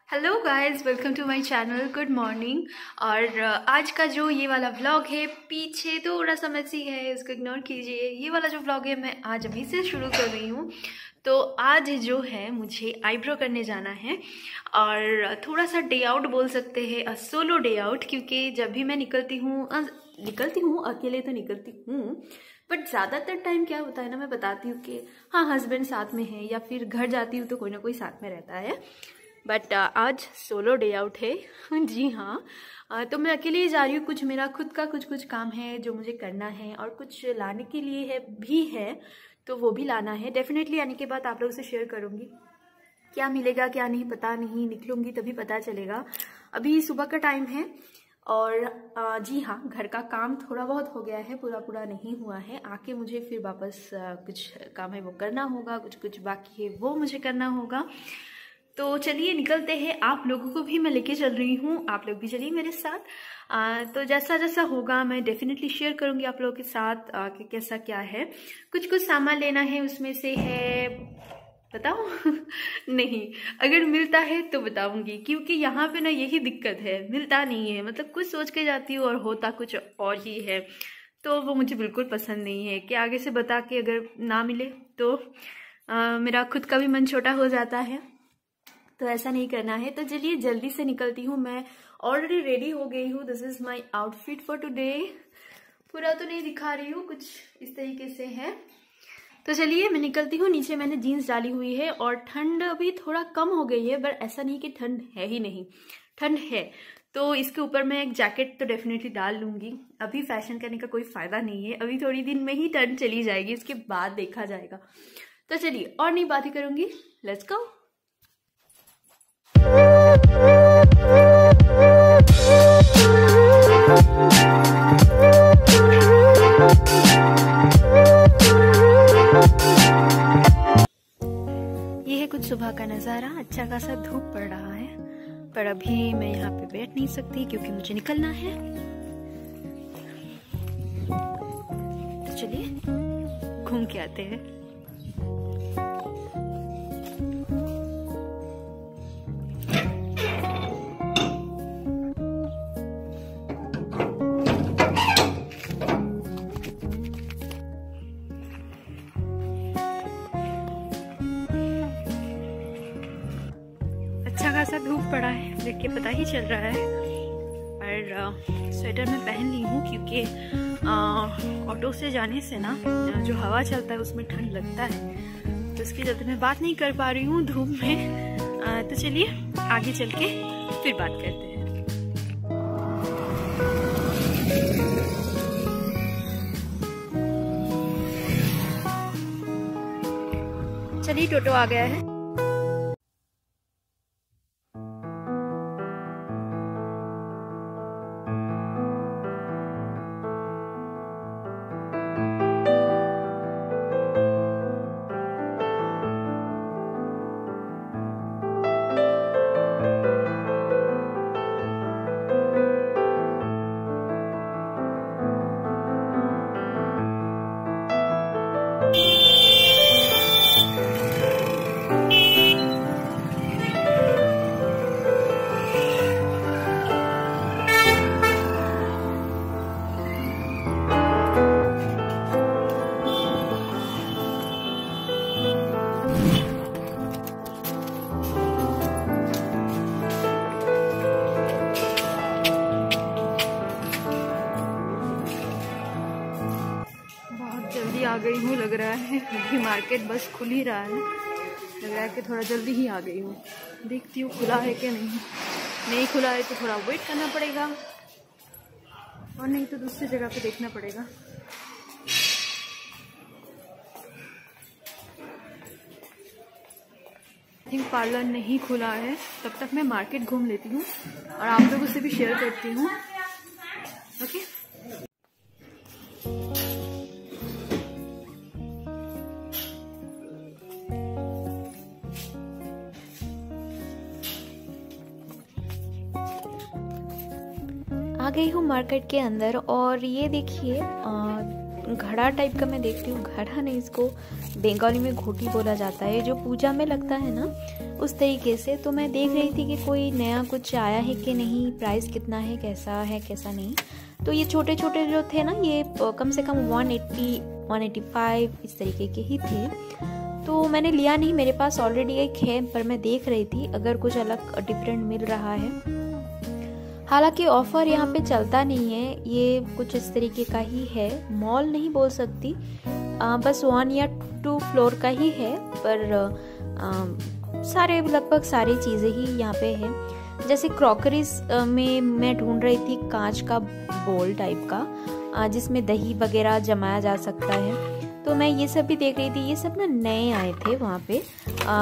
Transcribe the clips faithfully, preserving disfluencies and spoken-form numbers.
Hello guys, welcome to my channel. Good morning. और आज का जो ये वाला व्लॉग है, पीछे थोड़ा सा मैसी है, इसको इग्नोर कीजिए। ये वाला जो व्लॉग है मैं आज अभी से शुरू कर रही हूँ। तो आज जो है मुझे आईब्रो करने जाना है और थोड़ा सा डे आउट बोल सकते हैं, सोलो डे आउट, क्योंकि जब भी मैं निकलती हूँ निकलती हूँ अकेले तो निकलती हूँ, बट ज़्यादातर टाइम क्या होता है ना, मैं बताती हूँ कि हाँ हस्बैंड साथ में है या फिर घर जाती हूँ तो कोई ना कोई साथ में रहता है। बट uh, आज सोलो डे आउट है। जी हाँ, uh, तो मैं अकेले ही जा रही हूँ। कुछ मेरा खुद का कुछ कुछ काम है जो मुझे करना है और कुछ लाने के लिए है भी है, तो वो भी लाना है। डेफिनेटली आने के बाद आप लोगों से शेयर करूँगी क्या मिलेगा क्या नहीं, पता नहीं, निकलूँगी तभी पता चलेगा। अभी सुबह का टाइम है और uh, जी हाँ, घर का काम थोड़ा बहुत हो गया है, पूरा पूरा नहीं हुआ है। आके मुझे फिर वापस uh, कुछ काम है वो करना होगा, कुछ कुछ बाकी है वो मुझे करना होगा। तो चलिए निकलते हैं। आप लोगों को भी मैं लेके चल रही हूँ, आप लोग भी चलिए मेरे साथ। आ, तो जैसा जैसा होगा मैं डेफिनेटली शेयर करूँगी आप लोगों के साथ आ, कि कैसा क्या है। कुछ कुछ सामान लेना है, उसमें से है, बताओ नहीं, अगर मिलता है तो बताऊंगी, क्योंकि यहाँ पे ना यही दिक्कत है, मिलता नहीं है। मतलब कुछ सोच के जाती हूँ और होता कुछ और ही है, तो वो मुझे बिल्कुल पसंद नहीं है कि आगे से बता के अगर ना मिले तो आ, मेरा खुद का भी मन छोटा हो जाता है। तो ऐसा नहीं करना है। तो चलिए जल्दी से निकलती हूँ। मैं ऑलरेडी रेडी हो गई हूँ। This is my outfit for today. पूरा तो नहीं दिखा रही हूँ, कुछ इस तरीके से है। तो चलिए मैं निकलती हूँ। नीचे मैंने जीन्स डाली हुई है और ठंड अभी थोड़ा कम हो गई है, बट ऐसा नहीं कि ठंड है ही नहीं, ठंड है। तो इसके ऊपर मैं एक जैकेट तो डेफिनेटली डाल लूंगी। अभी फैशन करने का कोई फायदा नहीं है, अभी थोड़ी दिन में ही ठंड चली जाएगी, इसके बाद देखा जाएगा। तो चलिए और नहीं बातें करूंगी, लेट्स गो। ये है कुछ सुबह का नज़ारा। अच्छा खासा धूप पड़ रहा है, पर अभी मैं यहाँ पे बैठ नहीं सकती क्योंकि मुझे निकलना है। तो चलिए घूम के आते हैं। अच्छा खासा धूप पड़ा है, देख के पता ही चल रहा है। और स्वेटर मैं पहन ली हूँ क्योंकि ऑटो से जाने से ना जो हवा चलता है उसमें ठंड लगता है, तो इसकी चलते मैं बात नहीं कर पा रही हूँ धूप में। आ, तो चलिए आगे चल के फिर बात करते हैं। चलिए टोटो आ गया है। आ गई हूँ लग रहा है, अभी मार्केट बस खुल ही रहा है, लग रहा है कि थोड़ा जल्दी ही आ गई हूँ। देखती हूँ खुला है कि नहीं, नहीं खुला है तो थोड़ा वेट करना पड़ेगा, और नहीं तो दूसरी जगह पे देखना पड़ेगा। आई थिंक पार्लर नहीं खुला है, तब तक मैं मार्केट घूम लेती हूँ और आप लोगों से भी शेयर करती हूँ। ओके, आ गई हूँ मार्केट के अंदर। और ये देखिए घड़ा टाइप का मैं देखती हूँ, घड़ा नहीं, इसको बंगाली में घोटी बोला जाता है, जो पूजा में लगता है ना, उस तरीके से। तो मैं देख रही थी कि कोई नया कुछ आया है कि नहीं, प्राइस कितना है, कैसा है कैसा नहीं। तो ये छोटे छोटे जो थे ना, ये कम से कम one eighty, one eighty five इस तरीके के ही थे। तो मैंने लिया नहीं, मेरे पास ऑलरेडी एक है, पर मैं देख रही थी अगर कुछ अलग डिफरेंट मिल रहा है। हालांकि ऑफ़र यहाँ पे चलता नहीं है, ये कुछ इस तरीके का ही है, मॉल नहीं बोल सकती, आ, बस वन या टू फ्लोर का ही है, पर आ, सारे लगभग सारी चीज़ें ही यहाँ पे हैं। जैसे क्रॉकरीज में मैं ढूंढ रही थी कांच का बोल टाइप का, जिसमें दही वगैरह जमाया जा सकता है। तो मैं ये सब भी देख रही थी, ये सब ना नए आए थे वहाँ पे। आ,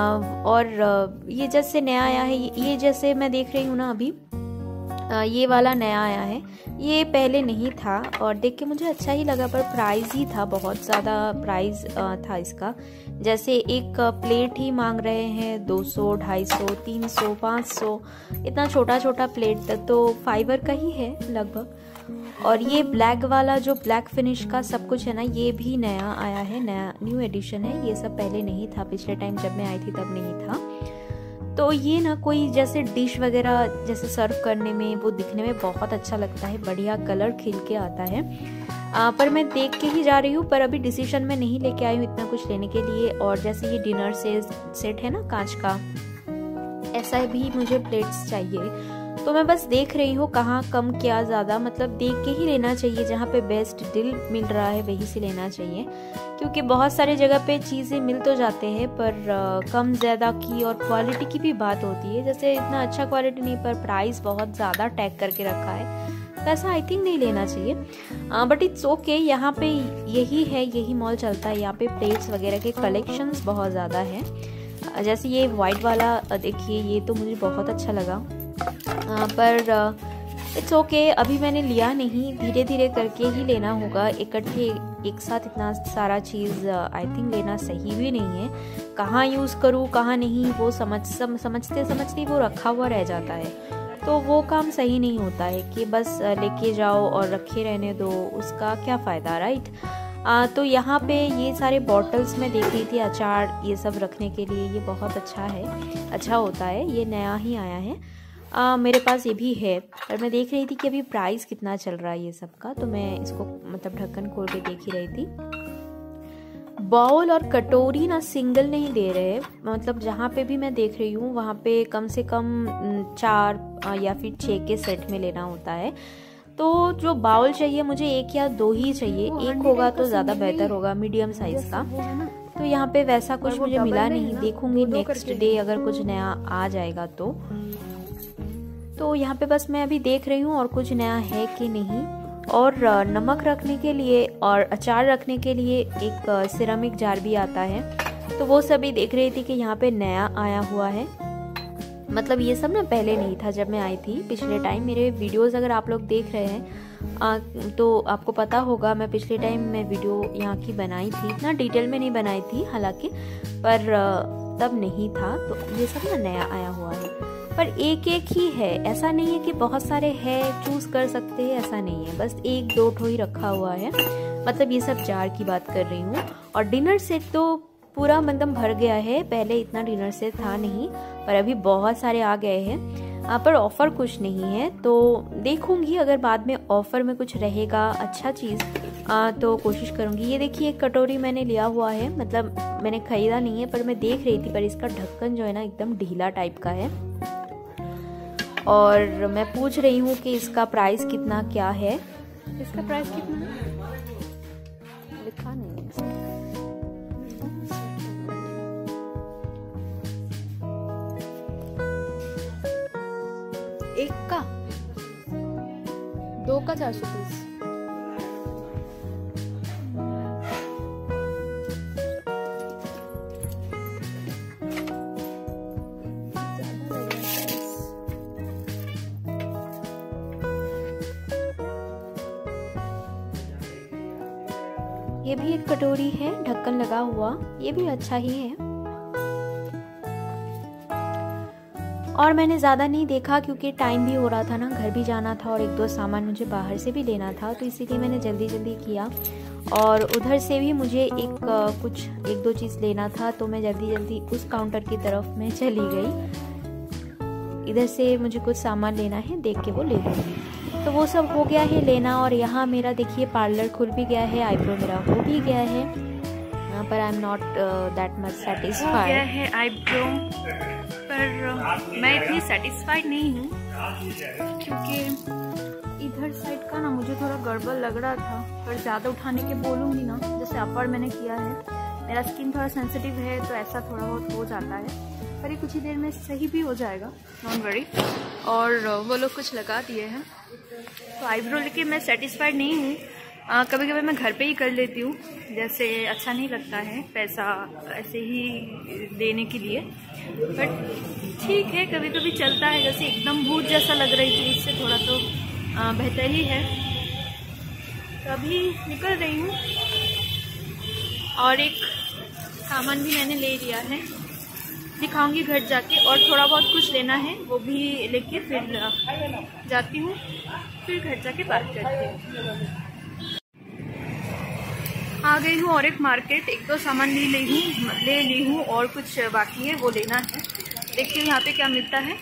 और ये जैसे नया आया है, ये जैसे मैं देख रही हूँ ना अभी, आ, ये वाला नया आया है, ये पहले नहीं था और देख के मुझे अच्छा ही लगा, पर प्राइस ही था, बहुत ज़्यादा प्राइस था इसका। जैसे एक प्लेट ही मांग रहे हैं दो सौ, ढाई सौ, तीन सौ, पाँच सौ, इतना छोटा छोटा प्लेट तक, तो फाइबर का ही है लगभग। और ये ब्लैक वाला जो ब्लैक फिनिश का सब कुछ है ना, ये भी नया आया है, नया न्यू एडिशन है। ये सब पहले नहीं था, पिछले टाइम जब मैं आई थी तब नहीं था। तो ये ना कोई जैसे डिश वगैरह जैसे सर्व करने में वो दिखने में बहुत अच्छा लगता है, बढ़िया कलर खिल के आता है। आ, पर मैं देख के ही जा रही हूँ, पर अभी डिसीजन में नहीं लेके आई हूँ इतना कुछ लेने के लिए। और जैसे ये डिनर से सेट है ना कांच का, ऐसा भी मुझे प्लेट्स चाहिए। तो मैं बस देख रही हूँ कहाँ कम क्या ज़्यादा, मतलब देख के ही लेना चाहिए, जहाँ पे बेस्ट डील मिल रहा है वहीं से लेना चाहिए। क्योंकि बहुत सारे जगह पे चीज़ें मिल तो जाते हैं, पर आ, कम ज़्यादा की और क्वालिटी की भी बात होती है। जैसे इतना अच्छा क्वालिटी नहीं, पर प्राइस बहुत ज़्यादा टैग करके रखा है, तो ऐसा आई थिंक नहीं लेना चाहिए। बट इट्स ओके, यहाँ पे यही है, यही मॉल चलता है, यहाँ पे प्लेट्स वगैरह के कलेक्शंस बहुत ज़्यादा है। जैसे ये वाइट वाला देखिए, ये तो मुझे बहुत अच्छा लगा, आ, पर इट्स ओके okay, अभी मैंने लिया नहीं, धीरे धीरे करके ही लेना होगा। इकट्ठे एक साथ इतना सारा चीज़ आई थिंक लेना सही भी नहीं है। कहाँ यूज़ करूँ कहाँ नहीं, वो समझ सम, समझते समझते वो रखा हुआ रह जाता है, तो वो काम सही नहीं होता है कि बस लेके जाओ और रखे रहने दो, उसका क्या फ़ायदा, राइट। आ, तो यहाँ पे ये सारे बॉटल्स में देख रही थी, अचार ये सब रखने के लिए, ये बहुत अच्छा है, अच्छा होता है, ये नया ही आया है। आ, मेरे पास ये भी है, पर मैं देख रही थी कि अभी प्राइस कितना चल रहा है ये सब का, तो मैं इसको मतलब ढक्कन खोल के देख ही रही थी। बाउल और कटोरी ना सिंगल नहीं दे रहे, मतलब जहाँ पे भी मैं देख रही हूँ वहाँ पे कम से कम चार या फिर छः के सेट में लेना होता है। तो जो बाउल चाहिए मुझे एक या दो ही चाहिए, एक होगा तो ज़्यादा बेहतर होगा, मीडियम साइज़ का। तो यहाँ पे वैसा कुछ मुझे मिला नहीं, देखूंगी नेक्स्ट डे अगर कुछ नया आ जाएगा तो। तो यहाँ पे बस मैं अभी देख रही हूँ और कुछ नया है कि नहीं। और नमक रखने के लिए और अचार रखने के लिए एक सिरेमिक जार भी आता है, तो वो सभी देख रही थी कि यहाँ पे नया आया हुआ है। मतलब ये सब ना पहले नहीं था जब मैं आई थी पिछले टाइम। मेरे वीडियोस अगर आप लोग देख रहे हैं आ, तो आपको पता होगा, मैं पिछले टाइम मैं वीडियो यहाँ की बनाई थी, इतना डिटेल में नहीं बनाई थी हालांकि, पर तब नहीं था। तो ये सब ना नया आया हुआ है, पर एक एक ही है, ऐसा नहीं है कि बहुत सारे हैं चूज कर सकते हैं, ऐसा नहीं है, बस एक दो ठो ही रखा हुआ है। मतलब ये सब जार की बात कर रही हूँ। और डिनर सेट तो पूरा मतलब भर गया है, पहले इतना डिनर सेट था नहीं, पर अभी बहुत सारे आ गए हैं। पर ऑफ़र कुछ नहीं है, तो देखूंगी अगर बाद में ऑफ़र में कुछ रहेगा अच्छा चीज़ आ, तो कोशिश करूंगी। ये देखिए एक कटोरी मैंने लिया हुआ है, मतलब मैंने खरीदा नहीं है, पर मैं देख रही थी, पर इसका ढक्कन जो है ना एकदम ढीला टाइप का है। और मैं पूछ रही हूँ कि इसका प्राइस कितना क्या है, इसका प्राइस कितना है लिखा नहीं है इसका। एक का दो का चार सौ पीस। ये भी एक कटोरी है ढक्कन लगा हुआ, ये भी अच्छा ही है। और मैंने ज़्यादा नहीं देखा क्योंकि टाइम भी हो रहा था ना, घर भी जाना था और एक दो सामान मुझे बाहर से भी लेना था, तो इसीलिए मैंने जल्दी जल्दी किया। और उधर से भी मुझे एक कुछ एक दो चीज़ लेना था, तो मैं जल्दी जल्दी उस काउंटर की तरफ मैं चली गई। इधर से मुझे कुछ सामान लेना है, देख के वो ले लूँगी। तो वो सब हो गया है लेना। और यहाँ मेरा देखिए पार्लर खुल भी गया है, आईब्रो मेरा हो भी गया है, यहाँ पर I am not that much satisfied. हो गया है आईब्रो, पर मैं इतनी सेटिस्फाइड नहीं हूँ क्योंकि इधर साइड का ना मुझे थोड़ा गड़बड़ लग रहा था। पर ज़्यादा उठाने के बोलूँगी ना, जैसे अपर मैंने किया है, मेरा स्किन थोड़ा सेंसिटिव है तो ऐसा थोड़ा बहुत हो जाता है, पर ये कुछ ही देर में सही भी हो जाएगा, डोंट वरी। और वो लोग कुछ लगा दिए हैं, तो आईब्रो लेके मैं सेटिस्फाइड नहीं हूँ। कभी कभी मैं घर पे ही कर लेती हूँ, जैसे अच्छा नहीं लगता है पैसा ऐसे ही देने के लिए, बट ठीक है कभी कभी चलता है। जैसे एकदम भूत जैसा लग रही थी, इससे थोड़ा तो आ, बेहतर ही है। तो अभी निकल रही हूँ और एक सामान भी मैंने ले लिया है, दिखाऊंगी घर जाके। और थोड़ा बहुत कुछ लेना है वो भी लेके फिर जाती हूँ, फिर घर जाके बात करती हूँ। आ गई हूँ और एक मार्केट, एक दो सामान ले ली हूँ ले ली हूँ और कुछ बाकी है वो लेना है। देखती हूँ यहाँ पे क्या मिलता है।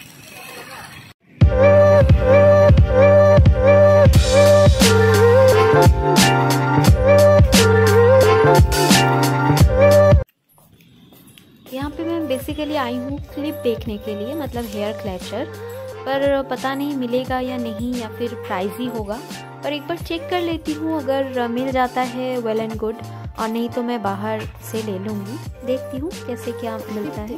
यहाँ पे मैं बेसिकली आई हूँ क्लिप देखने के लिए, मतलब हेयर क्लैचर, पर पता नहीं मिलेगा या नहीं, या फिर प्राइजी होगा। पर एक बार चेक कर लेती हूँ, अगर मिल जाता है वेल एंड गुड, और नहीं तो मैं बाहर से ले लूँगी। देखती हूँ कैसे क्या मिलता है।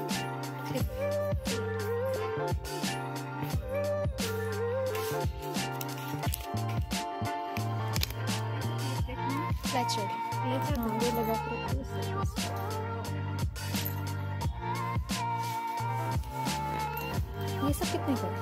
क्लैचर ये लगा ये सब कितने का?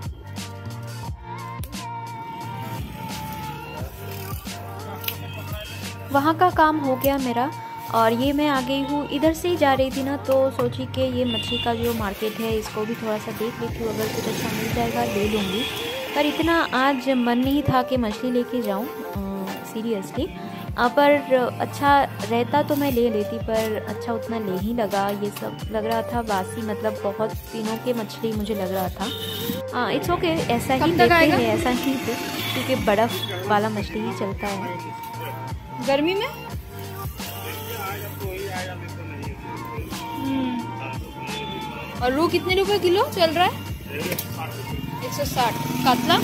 वहाँ का काम हो गया मेरा और ये मैं आ गई हूँ। इधर से ही जा रही थी ना, तो सोची कि ये मछली का जो मार्केट है इसको भी थोड़ा सा देख लेती हूँ, अगर कुछ अच्छा मिल जाएगा ले लूँगी। पर इतना आज मन नहीं था कि मछली लेके जाऊँ सीरियसली, पर अच्छा रहता तो मैं ले लेती, पर अच्छा उतना ले ही लगा। ये सब लग रहा था बासी, मतलब बहुत दिनों के मछली मुझे लग रहा था। हाँ इट्स ओके, ऐसा ही देते हैं, ऐसा ही थे, क्योंकि बर्फ़ वाला मछली ही चलता है गर्मी में। और रू कितने रुपए किलो चल रहा है? एक सौ साठ। कातला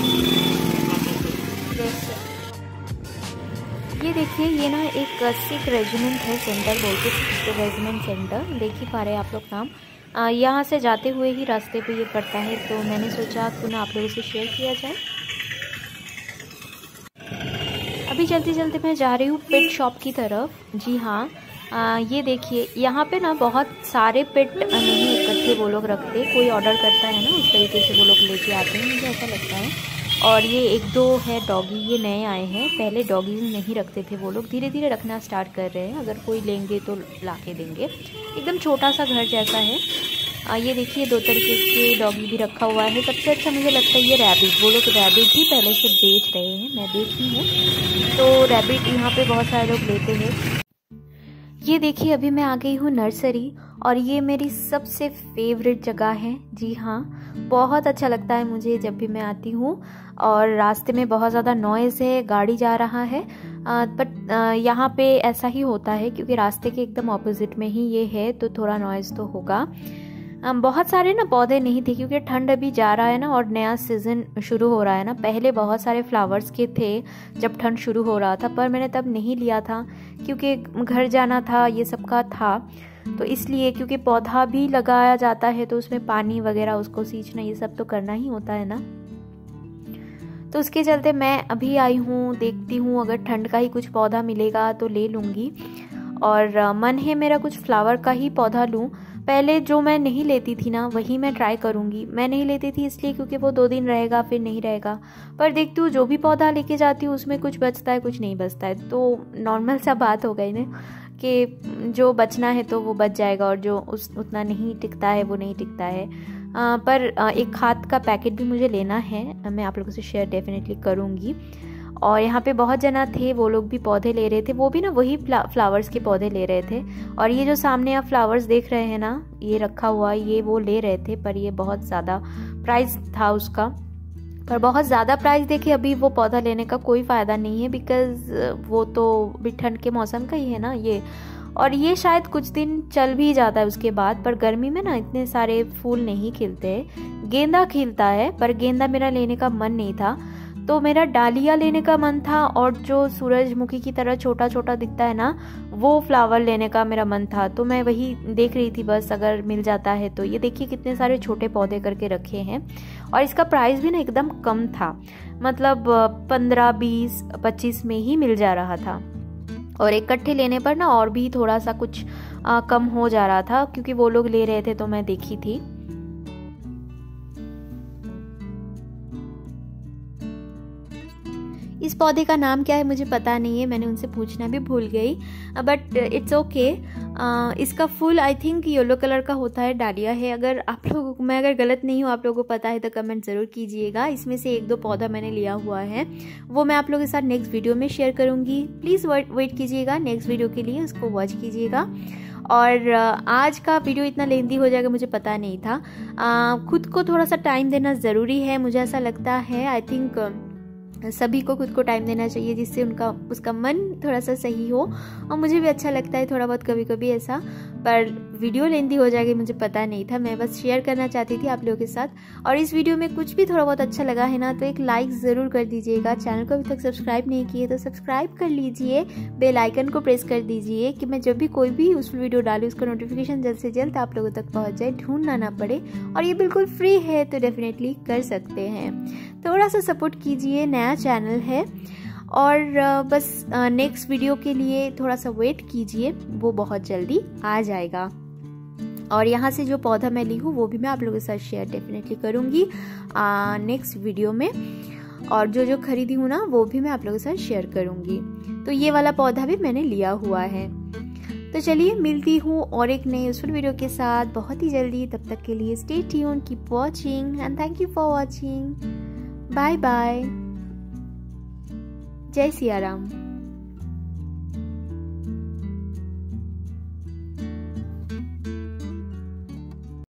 ये देखिए, ये ना एक सिख रेजिमेंट है, सेंटर बोलते सिख रेजिमेंट सेंटर, देख ही पा रहे हैं आप लोग नाम। यहाँ से जाते हुए ही रास्ते पे ये पड़ता है, तो मैंने सोचा क्यों ना आप लोगों से शेयर किया जाए। अभी चलते चलते मैं जा रही हूँ पेट शॉप की तरफ। जी हाँ, आ, ये देखिए यहाँ पे ना बहुत सारे पेट नहीं इकट्ठे वो लोग रखते, कोई ऑर्डर करता है ना उस तरीके से वो लोग लेके आते हैं, मुझे ऐसा लगता है। और ये एक दो है डॉगी, ये नए आए हैं, पहले डॉगीज नहीं रखते थे वो लोग, धीरे धीरे रखना स्टार्ट कर रहे हैं। अगर कोई लेंगे तो ला के देंगे। एकदम छोटा सा घर जैसा है। आ, ये देखिए दो तरीके के डॉगी भी रखा हुआ है। सबसे अच्छा मुझे लगता है ये रैबिट, वो लोग रैबिट ही पहले से बेच रहे हैं, मैं देखी हूँ, तो रैबिट यहाँ पे बहुत सारे लोग लेते हैं। ये देखिए अभी मैं आ गई हूँ नर्सरी, और ये मेरी सबसे फेवरेट जगह है। जी हाँ, बहुत अच्छा लगता है मुझे जब भी मैं आती हूँ। और रास्ते में बहुत ज़्यादा नॉइज़ है, गाड़ी जा रहा है, बट यहाँ पे ऐसा ही होता है क्योंकि रास्ते के एकदम ऑपोजिट में ही ये है, तो थोड़ा नॉइज़ तो होगा। बहुत सारे ना पौधे नहीं थे क्योंकि ठंड अभी जा रहा है ना, और नया सीज़न शुरू हो रहा है ना। पहले बहुत सारे फ्लावर्स के थे जब ठंड शुरू हो रहा था, पर मैंने तब नहीं लिया था क्योंकि घर जाना था, ये सब का था, तो इसलिए। क्योंकि पौधा भी लगाया जाता है तो उसमें पानी वगैरह, उसको सींचना, ये सब तो करना ही होता है ना, तो उसके चलते मैं अभी आई हूँ। देखती हूँ अगर ठंड का ही कुछ पौधा मिलेगा तो ले लूँगी। और मन है मेरा कुछ फ्लावर का ही पौधा लूँ। पहले जो मैं नहीं लेती थी ना वही मैं ट्राई करूँगी। मैं नहीं लेती थी इसलिए क्योंकि वो दो दिन रहेगा फिर नहीं रहेगा, पर देखती हूँ जो भी पौधा लेके जाती हूँ उसमें कुछ बचता है कुछ नहीं बचता है, तो नॉर्मल सा बात हो गई ना कि जो बचना है तो वो बच जाएगा और जो उस उतना नहीं टिकता है वो नहीं टिकता है। आ, पर आ, एक खाद का पैकेट भी मुझे लेना है, मैं आप लोगों से शेयर डेफिनेटली करूँगी। और यहाँ पे बहुत जना थे, वो लोग भी पौधे ले रहे थे, वो भी ना वही फ्लावर्स के पौधे ले रहे थे। और ये जो सामने आप फ्लावर्स देख रहे हैं ना, ये रखा हुआ, ये वो ले रहे थे, पर ये बहुत ज़्यादा प्राइस था उसका। पर बहुत ज़्यादा प्राइस देखे अभी वो पौधा लेने का कोई फ़ायदा नहीं है, बिकॉज़ वो तो भी ठंड के मौसम का ही है ना ये। और ये शायद कुछ दिन चल भी जाता है उसके बाद, पर गर्मी में ना इतने सारे फूल नहीं खिलते। गेंदा खिलता है, पर गेंदा मेरा लेने का मन नहीं था, तो मेरा डालिया लेने का मन था। और जो सूरजमुखी की तरह छोटा छोटा दिखता है ना, वो फ्लावर लेने का मेरा मन था। तो मैं वही देख रही थी, बस अगर मिल जाता है तो। ये देखिए कितने सारे छोटे पौधे करके रखे हैं, और इसका प्राइस भी ना एकदम कम था, मतलब पंद्रह बीस पच्चीस में ही मिल जा रहा था। और इकट्ठे लेने पर ना और भी थोड़ा सा कुछ आ, कम हो जा रहा था, क्योंकि वो लोग ले रहे थे तो मैं देखी थी। इस पौधे का नाम क्या है मुझे पता नहीं है, मैंने उनसे पूछना भी भूल गई, बट इट्स ओके। इसका फूल आई थिंक येलो कलर का होता है, डालिया है। अगर आप लोग, मैं अगर गलत नहीं हूँ, आप लोगों को पता है तो कमेंट ज़रूर कीजिएगा। इसमें से एक दो पौधा मैंने लिया हुआ है, वो मैं आप लोगों के साथ नेक्स्ट वीडियो में शेयर करूँगी। प्लीज़ वेट कीजिएगा नेक्स्ट वीडियो के लिए, उसको वॉच कीजिएगा। और आज का वीडियो इतना लेंदी हो जाएगा मुझे पता नहीं था। खुद को थोड़ा सा टाइम देना ज़रूरी है, मुझे ऐसा लगता है। आई थिंक सभी को खुद को टाइम देना चाहिए, जिससे उनका उसका मन थोड़ा सा सही हो। और मुझे भी अच्छा लगता है थोड़ा बहुत कभी कभी ऐसा, पर वीडियो लेंदी हो जाएगी मुझे पता नहीं था। मैं बस शेयर करना चाहती थी आप लोगों के साथ। और इस वीडियो में कुछ भी थोड़ा बहुत अच्छा लगा है ना, तो एक लाइक ज़रूर कर दीजिएगा। चैनल को अभी तक सब्सक्राइब नहीं किए तो सब्सक्राइब कर लीजिए, बेल आइकन को प्रेस कर दीजिए, कि मैं जब भी कोई भी उस वीडियो डालूँ उसका नोटिफिकेशन जल्द से जल्द आप लोगों तक पहुँच जाए, ढूंढना ना पड़े। और ये बिल्कुल फ्री है, तो डेफिनेटली कर सकते हैं। थोड़ा सा सपोर्ट कीजिए, नया चैनल है। और बस नेक्स्ट वीडियो के लिए थोड़ा सा वेट कीजिए, वो बहुत जल्दी आ जाएगा। और यहाँ से जो पौधा मैं ली हूँ वो भी मैं आप लोगों के साथ शेयर डेफिनेटली करूँगी नेक्स्ट वीडियो में। और जो जो खरीदी हूँ ना, वो भी मैं आप लोगों के साथ शेयर करूँगी। तो ये वाला पौधा भी मैंने लिया हुआ है। तो चलिए मिलती हूँ और एक नई यूजफुल वीडियो के साथ बहुत ही जल्दी। तब तक के लिए stay tune, keep watching and thank you for watching. Bye bye. जय सिया राम।